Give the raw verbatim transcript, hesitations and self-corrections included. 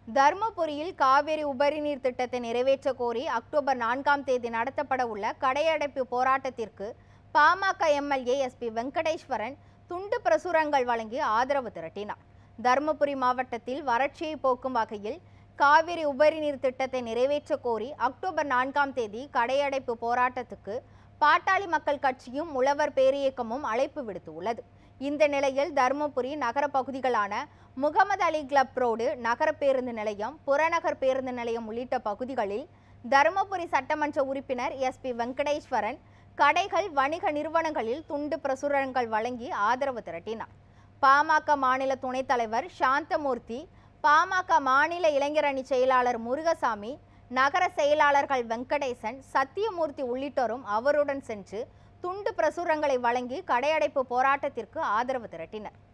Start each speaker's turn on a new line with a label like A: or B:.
A: தர்மபுரியில் காவிரி உபரிநீர் திட்டத்தை நிறைவேற்ற கோரி அக்டோபர் நான்காம் தேதி நடத்தப்பட உள்ள கடையடைப்பு போராட்டத்திற்கு பாமக எம்எல்ஏ எஸ்பி வெங்கடேஸ்வரன் துண்டு பிரசுரங்கள் வழங்கி ஆதரவு திரட்டினார். தர்மபுரி மாவட்டத்தில் வறட்சியை போக்கும் வகையில் காவிரி உபரிநீர் திட்டத்தை நிறைவேற்ற கோரி அக்டோபர் நான்காம் தேதி கடையடைப்பு போராட்டத்துக்கு பாட்டாளி மக்கள் கட்சியும் உழவர் பேரியக்கமும் அழைப்பு விடுத்துள்ளது. இந்த நிலையில் தர்மபுரி நகர பகுதிகளான முகமது அலி கிளப் ரோடு, நகர பேருந்து நிலையம், புறநகர் பேருந்து நிலையம் உள்ளிட்ட பகுதிகளில் தர்மபுரி சட்டமன்ற உறுப்பினர் எஸ்பி வெங்கடேஸ்வரன் கடைகள், வணிக நிறுவனங்களில் துண்டு பிரசுரங்கள் வழங்கி ஆதரவு திரட்டினார். பாமக மாநில துணைத் தலைவர் சாந்தமூர்த்தி, பாமக மாநில இளைஞர் அணி செயலாளர் முருகசாமி, நகர செயலாளர்கள் வெங்கடேசன், சத்தியமூர்த்தி உள்ளிட்டோரும் அவருடன் சென்று துண்டு பிரசுரங்களை வழங்கி கடையடைப்பு போராட்டத்திற்கு ஆதரவு திரட்டினர்.